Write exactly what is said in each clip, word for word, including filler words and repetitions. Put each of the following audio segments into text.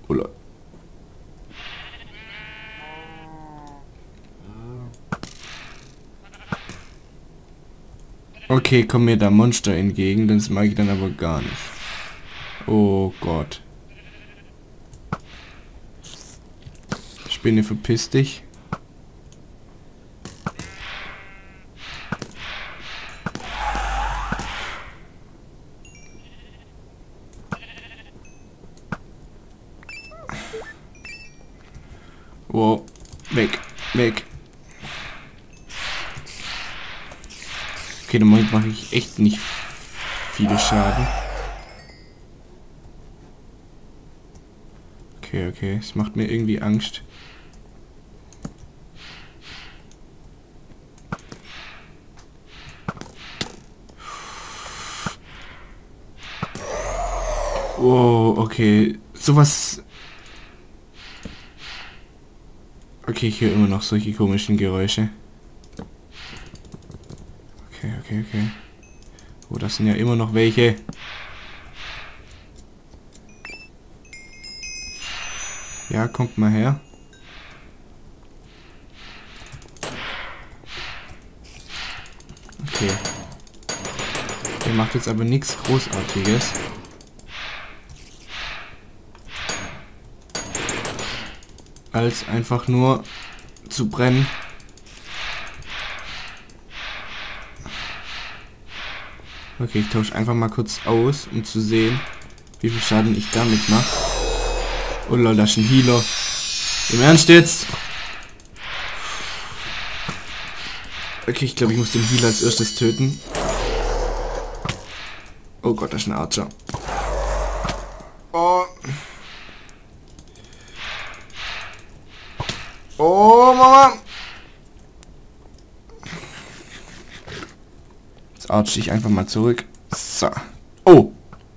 Oder? Okay, kommen mir da Monster entgegen, das mag ich dann aber gar nicht. Oh Gott. Spinne, verpiss dich. Wow, weg, weg. Okay, im Moment mache ich echt nicht viele Schaden. Okay, okay, es macht mir irgendwie Angst. Oh, okay, sowas... Okay, ich höre immer noch solche komischen Geräusche. Okay, okay, okay. Oh, das sind ja immer noch welche. Ja, kommt mal her. Okay. Der macht jetzt aber nichts Großartiges. Als einfach nur zu brennen. Okay, ich tausche einfach mal kurz aus, um zu sehen, wie viel Schaden ich damit mache. Oh lol, das ist ein Healer. Im Ernst jetzt? Okay, ich glaube, ich muss den Healer als erstes töten. Oh Gott, das ist ein Archer. Oh. Oh, Mama. Jetzt arch ich einfach mal zurück. So. Oh.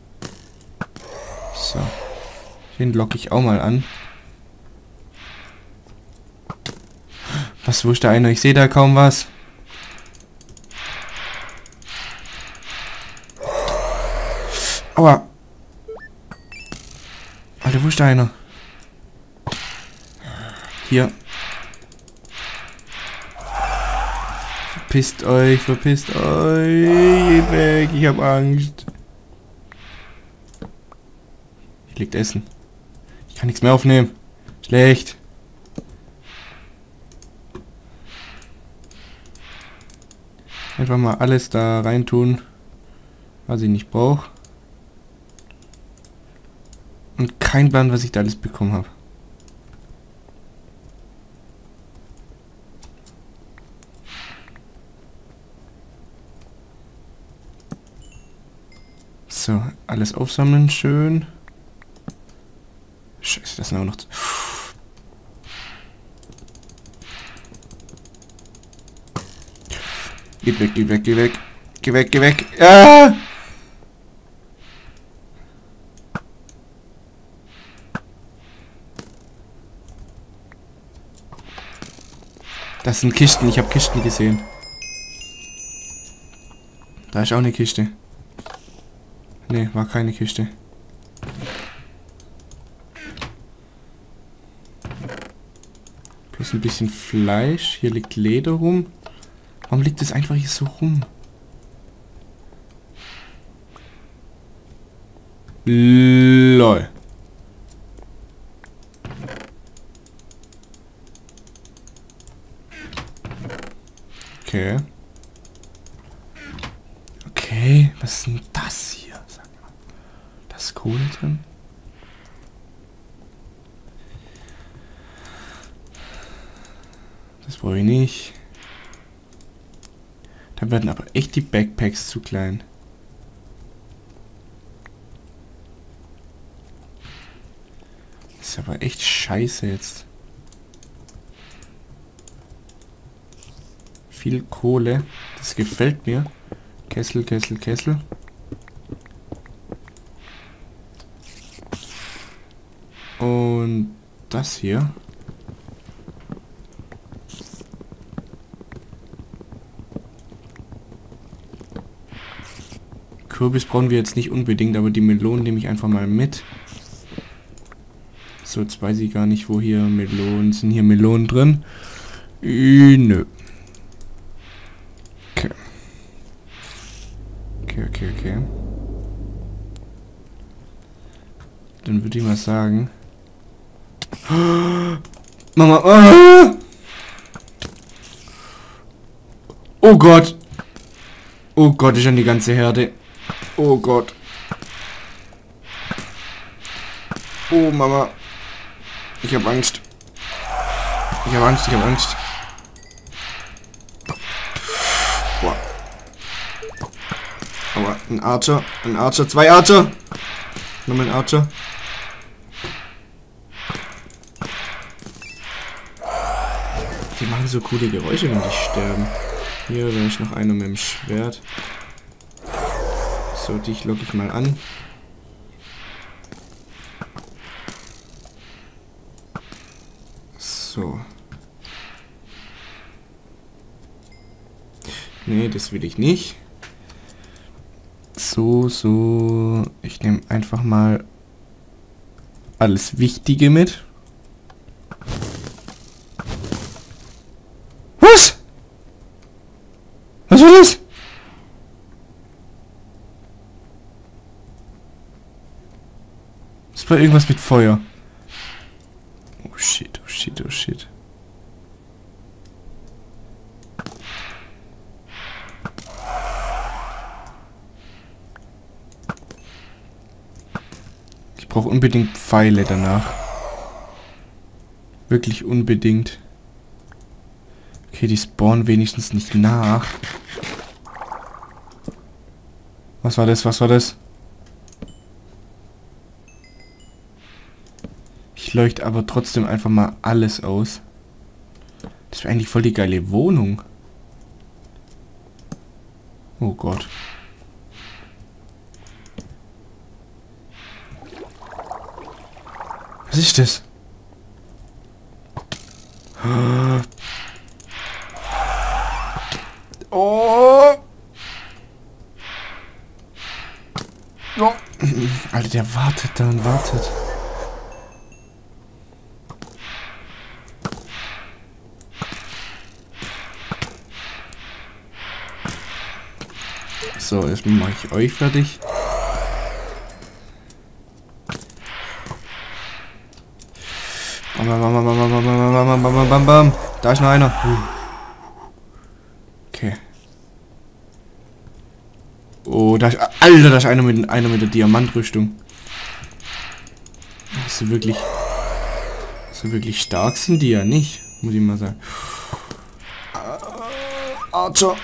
So. Den locke ich auch mal an. Was, wo ist da einer? Ich sehe da kaum was. Aua. Alter, wo ist da einer? Hier. Verpisst euch, verpisst euch. Geht weg, ich hab Angst. Hier liegt Essen. Ich kann nichts mehr aufnehmen. Schlecht. Einfach mal alles da reintun, was ich nicht brauche. Und kein Plan, was ich da alles bekommen habe. So, alles aufsammeln, schön. Scheiße, das sind auch noch... zu Geh weg, geh weg, geh weg. Geh weg, geh weg. Ah! Das sind Kisten, ich habe Kisten gesehen. Da ist auch eine Kiste. Ne, war keine Kiste. Plus ein bisschen Fleisch. Hier liegt Leder rum. Warum liegt es einfach hier so rum? Lol. Okay. Okay, was ist denn das hier? Sag mal. Da ist Kohle drin. Das brauche ich nicht. Da werden aber echt die Backpacks zu klein. Das ist aber echt scheiße jetzt. Viel Kohle. Das gefällt mir. Kessel, Kessel, Kessel. Und das hier. Kürbis brauchen wir jetzt nicht unbedingt, aber die Melonen nehme ich einfach mal mit. So, jetzt weiß ich gar nicht, wo hier Melonen... Sind hier Melonen drin? Äh, nö. Okay. Okay, okay, okay. Dann würde ich mal sagen... Mama... Ah! Oh Gott! Oh Gott, ist schon die ganze Herde. Oh Gott. Oh Mama. Ich hab Angst. Ich hab Angst, ich hab Angst. Boah. Aua, ein Archer, ein Archer, zwei Archer. Nochmal ein Archer. Die machen so coole Geräusche, wenn die sterben. Hier, da ist noch einer mit dem Schwert. So, dich locke ich mal an. So. Nee, das will ich nicht. So, so. Ich nehme einfach mal alles Wichtige mit. Was? Was war das? Das war irgendwas mit Feuer. Oh shit, oh shit, oh shit. Ich brauche unbedingt Pfeile danach. Wirklich unbedingt. Okay, die spawnen wenigstens nicht nach. Was war das? Was war das? Ich leuchte aber trotzdem einfach mal alles aus. Das wäre eigentlich voll die geile Wohnung. Oh Gott. Was ist das? Oh! Oh. Alter, der wartet da und wartet. So, erstmal mache ich euch fertig. Bam, bam, bam, bam, bam, bam, bam, bam, bam, bam, bam. Da ist noch einer. Okay. Oh, da ist... Alter, da ist einer mit, einer mit der Diamantrüstung. So wirklich... So wirklich stark sind die ja nicht, muss ich mal sagen. Archer.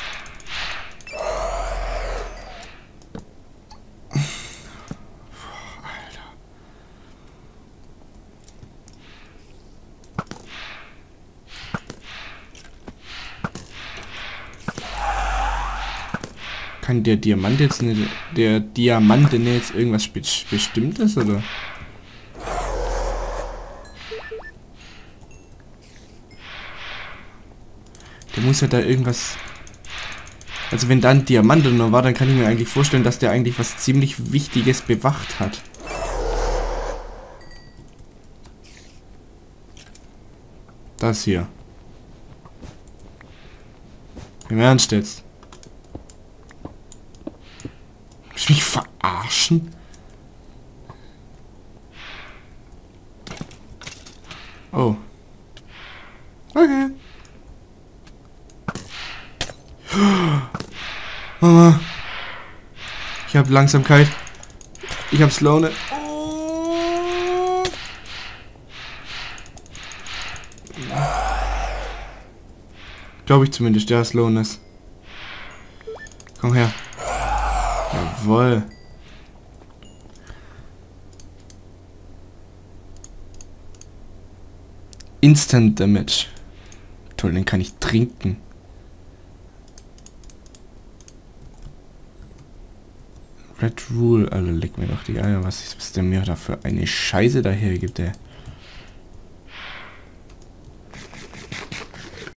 Kann der Diamant jetzt nicht, der Diamant denn jetzt irgendwas Be Bestimmtes, oder? Der muss ja da irgendwas... Also wenn da ein Diamant nur war, dann kann ich mir eigentlich vorstellen, dass der eigentlich was ziemlich Wichtiges bewacht hat. Das hier. Im Ernst jetzt? Willst du mich verarschen? Oh. Okay. Mama. Ich habe Langsamkeit. Ich habe Slowness. Oh. Glaube ich zumindest, der Slowness. Komm her. Jawohl. Instant Damage. Toll, den kann ich trinken. Red Rule, also leck mir doch die Eier, was, was der mir da für eine Scheiße daher gibt, ey.